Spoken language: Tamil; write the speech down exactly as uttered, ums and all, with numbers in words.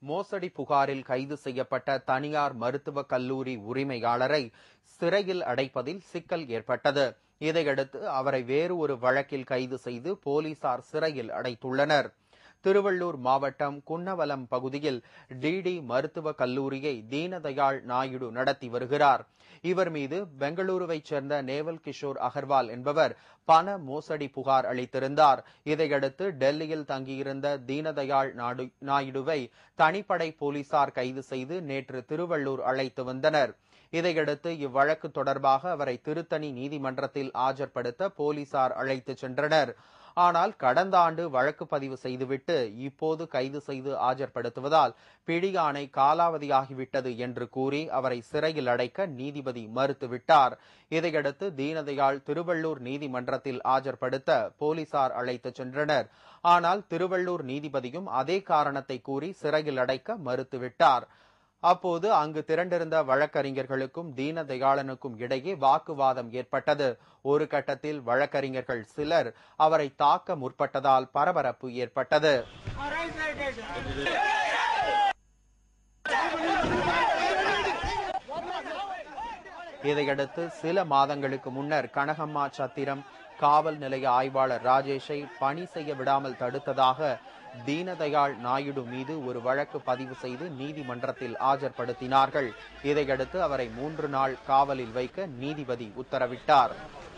மோசடி புகாரில் கைது செய்யப்பட்ட தனியார் மருத்துவக் கல்லூரி உரிமையாளரை சிறையில் அடைப்பதில் சிக்கல் ஏற்பட்டது. இதையடுத்து அவரை வேறு ஒரு வழக்கில் கைது செய்து போலீசார் சிறையில் அடைத்துள்ளனர். திருவள்ளூர் மாவட்டம் குன்னவலம் பகுதியில் டிடி மருத்துவக் கல்லூரியை தீனதயாள் நாயுடு நடத்தி வருகிறார். இவர் மீது பெங்களூருவைச் சேர்ந்த நேவல் கிஷோர் அகர்வால் என்பவர் பண மோசடி புகார் அளித்திருந்தார். இதையடுத்து டெல்லியில் தங்கியிருந்த தீனதயாள் நாயுடுவை தனிப்படை போலீசார் கைது செய்து நேற்று திருவள்ளூர் அழைத்து வந்தனர். இதையடுத்து இவ்வழக்கு தொடர்பாக அவரை திருத்தணி நீதிமன்றத்தில் ஆஜர்படுத்த போலீசார் அழைத்து சென்றனர். ஆனால் கடந்த ஆண்டு வழக்கு பதிவு செய்துவிட்டு இப்போது கைது செய்து ஆஜர்படுத்துவதால் பிடியாணை காலாவதியாகிவிட்டது என்று கூறி அவரை சிறையில் அடைக்க நீதிபதி மறுத்துவிட்டார். இதையடுத்து தீனதயாள் திருவள்ளூர் நீதிமன்றத்தில் ஆஜர்படுத்த போலீசார் அழைத்து சென்றனர். ஆனால் திருவள்ளூர் நீதிபதியும் அதே காரணத்தை கூறி சிறையில் அடைக்க மறுத்துவிட்டார். அப்போது அங்கு திரண்டிருந்த வழக்கறிஞர்களுக்கும் தீனதயாளனுக்கும் இடையே வாக்குவாதம் ஏற்பட்டது. ஒரு கட்டத்தில் வழக்கறிஞர்கள் சிலர் அவரை தாக்க முற்பட்டதால் பரபரப்பு ஏற்பட்டது. இதையடுத்து சில மாதங்களுக்கு முன்னர் கனகம்மா சத்திரம் காவல் நிலைய ஆய்வாளர் ராஜேஷை பணி செய்ய விடாமல் தடுத்ததாக தீனதயாள் நாயுடு மீது ஒரு வழக்கு பதிவு செய்து நீதிமன்றத்தில் ஆஜர்படுத்தினார்கள். இதையடுத்து அவரை மூன்று நாள் காவலில் வைக்க நீதிபதி உத்தரவிட்டார்.